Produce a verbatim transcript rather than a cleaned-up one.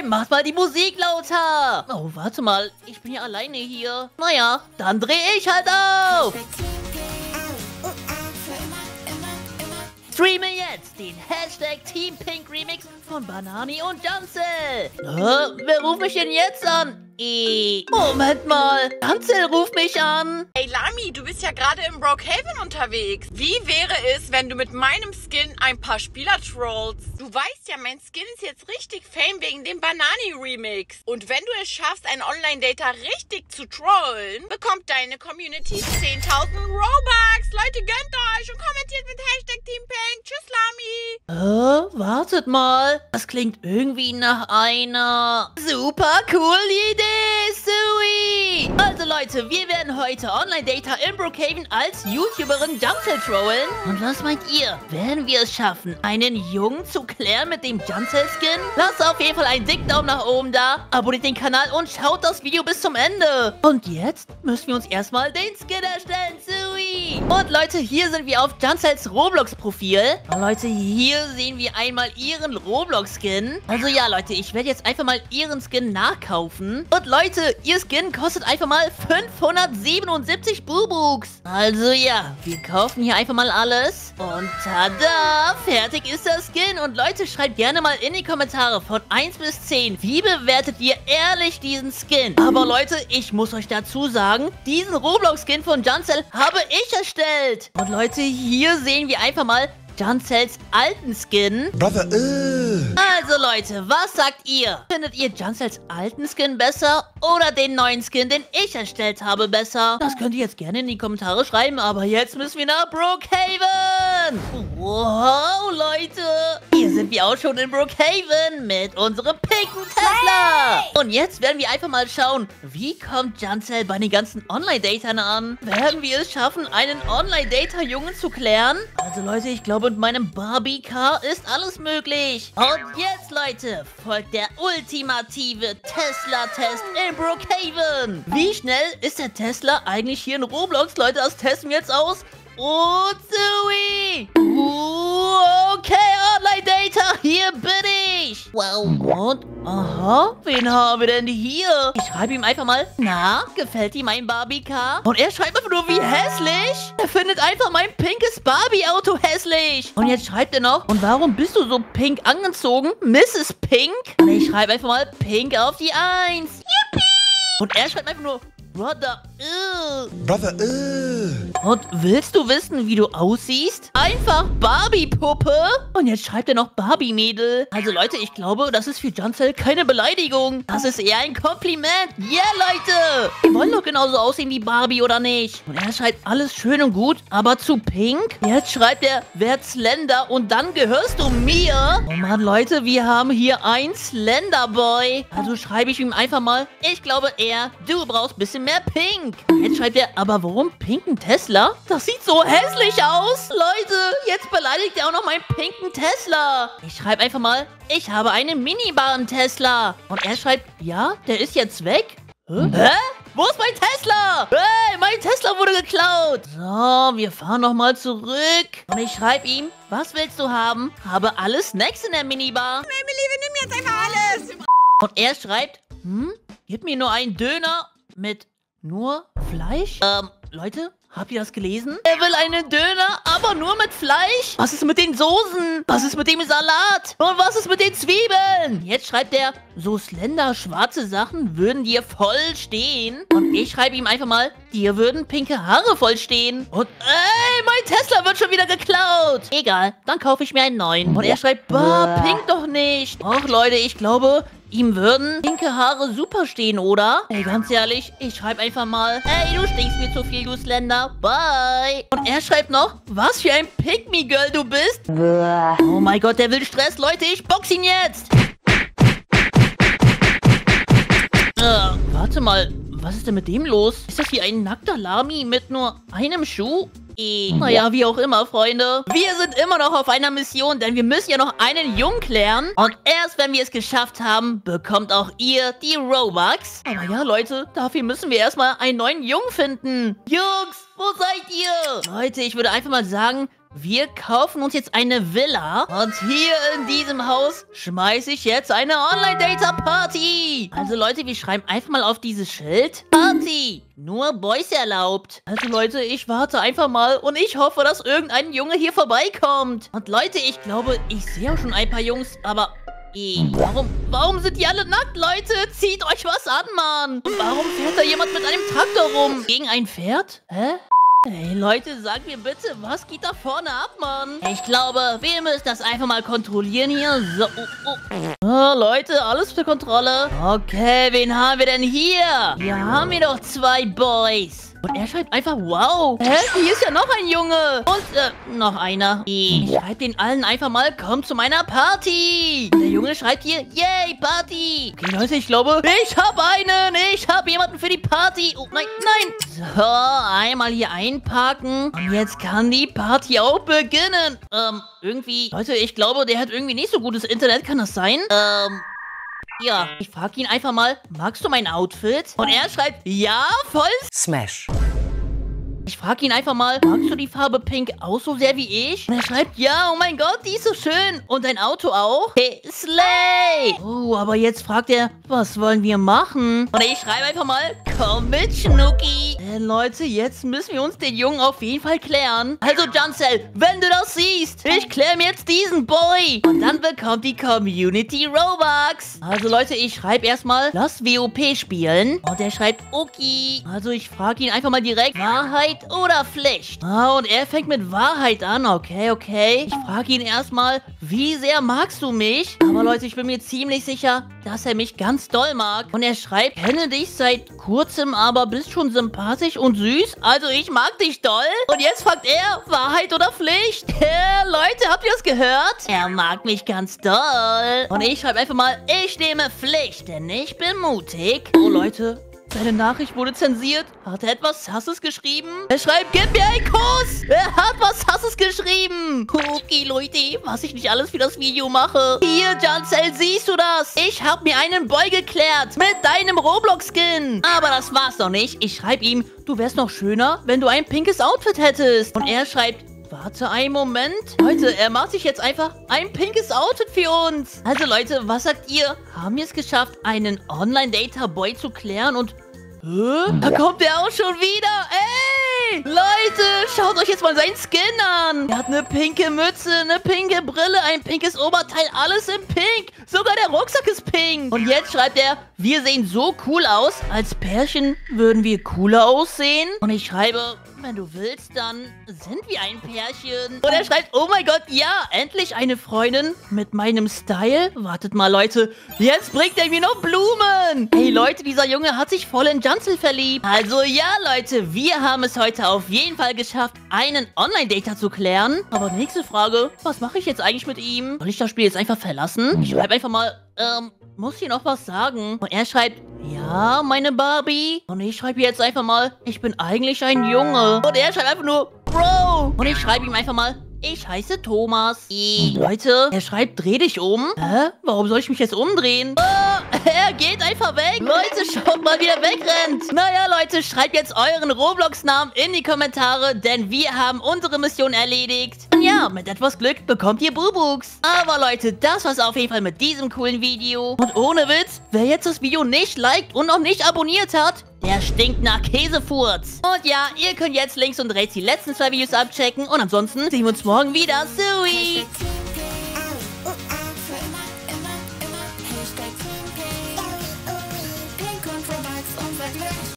macht mal die Musik lauter. Oh, warte mal. Ich bin ja alleine hier. Naja, dann drehe ich halt auf. Streame jetzt den Hashtag Team Pink Remix von Banani und Janzel. Hä? Wer ruft mich denn jetzt an? Eh, Moment mal. Janzel ruft mich an. Hey Lami, du bist ja gerade im Brookhaven unterwegs. Wie wäre es, wenn du mit meinem Skin ein paar Spieler trollst? Du weißt ja, mein Skin ist jetzt richtig fame wegen dem Banani-Remix. Und wenn du es schaffst, ein Online-Data richtig zu trollen, bekommt deine Community zehntausend Robux. Leute, gönnt euch und kommentiert mit Hashtag Team Pink. Tschüss, Lami. Äh, wartet mal. Das klingt irgendwie nach einer super coolen Idee, Sui. Also Leute, wir werden heute Online-Data in Brookhaven als YouTuberin Janzel trollen. Und was meint ihr? Werden wir es schaffen, einen Jungen zu klären mit dem Janzel-Skin? Lasst auf jeden Fall einen dicken Daumen nach oben da, abonniert den Kanal und schaut das Video bis zum Ende. Und jetzt müssen wir uns erstmal den Skin erstellen, Sui. Und Leute, hier sind wir auf Janzels Roblox-Profil. Und Leute, hier sehen wir einmal ihren Roblox-Skin. Also ja, Leute, ich werde jetzt einfach mal ihren Skin nachkaufen. Und Leute, ihr Skin kostet einfach mal fünfhundertsiebenundsiebzig Bubux. Also ja, wir kaufen hier einfach mal alles. Und tada, fertig ist das Skin. Und Leute, schreibt gerne mal in die Kommentare von eins bis zehn, wie bewertet ihr ehrlich diesen Skin? Aber Leute, ich muss euch dazu sagen, diesen Roblox-Skin von Janzel habe ich erstellt. Und Leute, hier sehen wir einfach mal Janzels alten Skin. Brother, uh. Also Leute, was sagt ihr? Findet ihr Janzels alten Skin besser oder den neuen Skin, den ich erstellt habe, besser? Das könnt ihr jetzt gerne in die Kommentare schreiben, aber jetzt müssen wir nach Brookhaven. Wow, Leute. Hier sind wir auch schon in Brookhaven mit unserem pinken Tesla. Und jetzt werden wir einfach mal schauen, wie kommt Janzel bei den ganzen Online-Datern an? Werden wir es schaffen, einen Online-Data-Jungen zu klären? Also Leute, ich glaube, mit meinem Barbie-Car ist alles möglich. Und jetzt, Leute, folgt der ultimative Tesla-Test in Brookhaven. Wie schnell ist der Tesla eigentlich hier in Roblox? Leute, das testen wir jetzt aus. Und Sui! Uh, okay, Online-Data, hier bin ich! Wow. Und, aha, wen haben wir denn hier? Ich schreibe ihm einfach mal, na, gefällt ihm mein Barbie-Car? Und er schreibt einfach nur, wie hässlich! Er findet einfach mein pinkes Barbie-Auto hässlich! Und jetzt schreibt er noch, und warum bist du so pink angezogen, Misses Pink? Und ich schreibe einfach mal, pink auf die Eins! Yippie! Und er schreibt einfach nur, Brother, uh. Brother, uh. Und willst du wissen, wie du aussiehst? Einfach Barbie-Puppe. Und jetzt schreibt er noch Barbie-Mädel. Also Leute, ich glaube, das ist für Janzel keine Beleidigung. Das ist eher ein Kompliment. Yeah, Leute. Wir wollen doch genauso aussehen wie Barbie, oder nicht? Und er schreibt alles schön und gut, aber zu pink? Jetzt schreibt er, werd Slender und dann gehörst du mir. Oh Mann, Leute, wir haben hier einen Slender-Boy. Also schreibe ich ihm einfach mal, ich glaube eher, du brauchst ein bisschen mehr Pink. Jetzt schreibt er, aber warum pinken Tesla? Das sieht so hässlich aus. Leute, jetzt beleidigt er auch noch meinen pinken Tesla. Ich schreibe einfach mal, ich habe einen minibaren Tesla. Und er schreibt, ja, der ist jetzt weg. Hä? Hä? Wo ist mein Tesla? Hey, mein Tesla wurde geklaut. So, wir fahren nochmal zurück. Und ich schreibe ihm, was willst du haben? Habe alle Snacks in der Minibar. Emily, wir nehmen jetzt einfach alles. Und er schreibt, hm, gib mir nur einen Döner mit nur Fleisch? Ähm, Leute, habt ihr das gelesen? Er will einen Döner, aber nur mit Fleisch? Was ist mit den Soßen? Was ist mit dem Salat? Und was ist mit den Zwiebeln? Jetzt schreibt er, so slender schwarze Sachen würden dir voll stehen. Und ich schreibe ihm einfach mal, dir würden pinke Haare voll stehen. Und ey, mein Tesla wird schon wieder geklaut. Egal, dann kaufe ich mir einen neuen. Und er schreibt, bah, pink doch nicht. Och Leute, ich glaube, ihm würden pinke Haare super stehen, oder? Ey, ganz ehrlich, ich schreibe einfach mal, ey, du stinkst mir zu viel, du Slender. Bye. Und er schreibt noch, was für ein Pick-Me-Girl du bist. Oh mein Gott, der will Stress. Leute, ich box ihn jetzt. Äh, warte mal, was ist denn mit dem los? Ist das hier ein nackter Lami mit nur einem Schuh? Eh. Naja, wie auch immer, Freunde. Wir sind immer noch auf einer Mission, denn wir müssen ja noch einen Jungen klären. Und erst wenn wir es geschafft haben, bekommt auch ihr die Robux. Aber ja, Leute, dafür müssen wir erstmal einen neuen Jungen finden. Jungs, wo seid ihr? Leute, ich würde einfach mal sagen, wir kaufen uns jetzt eine Villa. Und hier in diesem Haus schmeiße ich jetzt eine Online-Data-Party. Also Leute, wir schreiben einfach mal auf dieses Schild. Party. Nur Boys erlaubt. Also Leute, ich warte einfach mal und ich hoffe, dass irgendein Junge hier vorbeikommt. Und Leute, ich glaube, ich sehe auch schon ein paar Jungs, aber... Ey, warum, warum sind die alle nackt, Leute? Zieht euch was an, Mann. Und warum fährt da jemand mit einem Traktor rum? Gegen ein Pferd? Hä? Hey, Leute, sagt mir bitte, was geht da vorne ab, Mann? Ich glaube, wir müssen das einfach mal kontrollieren hier. So, oh, oh. Oh, Leute, alles für Kontrolle. Okay, wen haben wir denn hier? Hier haben wir doch zwei Boys. Und er schreibt einfach, wow. Hä? Hier ist ja noch ein Junge. Und, äh, noch einer. Ich schreibe den allen einfach mal, komm zu meiner Party. Und der Junge schreibt hier, yay, Party. Okay, Leute, ich glaube, ich habe einen. Ich habe jemanden für die Party. Oh, nein, nein. So, einmal hier einparken. Und jetzt kann die Party auch beginnen. Ähm, irgendwie, Leute, ich glaube, der hat irgendwie nicht so gutes Internet. Kann das sein? Ähm... Ja, ich frage ihn einfach mal, magst du mein Outfit? Und er schreibt, ja, voll Smash. Ich frage ihn einfach mal, magst du die Farbe Pink auch so sehr wie ich? Und er schreibt, ja, oh mein Gott, die ist so schön. Und dein Auto auch? Hey, Slay! Oh, aber jetzt fragt er, was wollen wir machen? Und ich schreibe einfach mal, komm mit, Schnucki. Äh, Leute, jetzt müssen wir uns den Jungen auf jeden Fall klären. Also, Juncel, wenn du das siehst, ich kläre mir jetzt diesen Boy. Und dann bekommt die Community Robux. Also, Leute, ich schreibe erstmal, lass W O P spielen. Und er schreibt, okay. Also, ich frage ihn einfach mal direkt, Wahrheit oder Pflicht? Ah, und er fängt mit Wahrheit an. Okay, okay. Ich frage ihn erstmal, wie sehr magst du mich? Aber Leute, ich bin mir ziemlich sicher, dass er mich ganz doll mag. Und er schreibt, kenne dich seit kurzem, aber bist schon sympathisch und süß. Also ich mag dich doll. Und jetzt fragt er, Wahrheit oder Pflicht? Ja, Leute, habt ihr das gehört? Er mag mich ganz doll. Und ich schreibe einfach mal, ich nehme Pflicht, denn ich bin mutig. Oh, Leute. Seine Nachricht wurde zensiert. Hat er etwas Hasses geschrieben? Er schreibt, gib mir einen Kuss. Er hat was Hasses geschrieben. Okay, Leute, was ich nicht alles für das Video mache. Hier, Juncel, siehst du das? Ich habe mir einen Boy geklärt mit deinem Roblox-Skin. Aber das war's noch nicht. Ich schreibe ihm, du wärst noch schöner, wenn du ein pinkes Outfit hättest. Und er schreibt, warte einen Moment. Leute, er macht sich jetzt einfach ein pinkes Outfit für uns. Also Leute, was sagt ihr? Haben wir es geschafft, einen Online-Data-Boy zu klären und... Hä? Da kommt er auch schon wieder. Ey! Leute, schaut euch jetzt mal seinen Skin an. Er hat eine pinke Mütze, eine pinke Brille, ein pinkes Oberteil, alles in pink. Sogar der Rucksack ist pink. Und jetzt schreibt er, wir sehen so cool aus. Als Pärchen würden wir cooler aussehen. Und ich schreibe, wenn du willst, dann sind wir ein Pärchen. Und er schreibt, oh mein Gott, ja, endlich eine Freundin mit meinem Style. Wartet mal, Leute, jetzt bringt er mir noch Blumen. Hey, Leute, dieser Junge hat sich voll in Juncel verliebt. Also ja, Leute, wir haben es heute auf jeden Fall geschafft, einen Online-Data zu klären. Aber nächste Frage, was mache ich jetzt eigentlich mit ihm? Soll ich das Spiel jetzt einfach verlassen? Ich schreibe einfach mal, ähm, muss hier noch was sagen? Und er schreibt, ja, meine Barbie. Und ich schreibe jetzt einfach mal, ich bin eigentlich ein Junge. Und er schreibt einfach nur, Bro. Und ich schreibe ihm einfach mal, ich heiße Thomas. I. Leute, er schreibt, dreh dich um. Hä? Warum soll ich mich jetzt umdrehen? Oh, er geht einfach weg. Leute, schaut mal, wie er wegrennt. Naja, Leute, schreibt jetzt euren Roblox-Namen in die Kommentare, denn wir haben unsere Mission erledigt. Und ja, mit etwas Glück bekommt ihr Bubux. Aber Leute, das war's auf jeden Fall mit diesem coolen Video. Und ohne Witz, wer jetzt das Video nicht liked und noch nicht abonniert hat, der stinkt nach Käsefurz. Und ja, ihr könnt jetzt links und rechts die letzten zwei Videos abchecken. Und ansonsten sehen wir uns morgen wieder. Sui!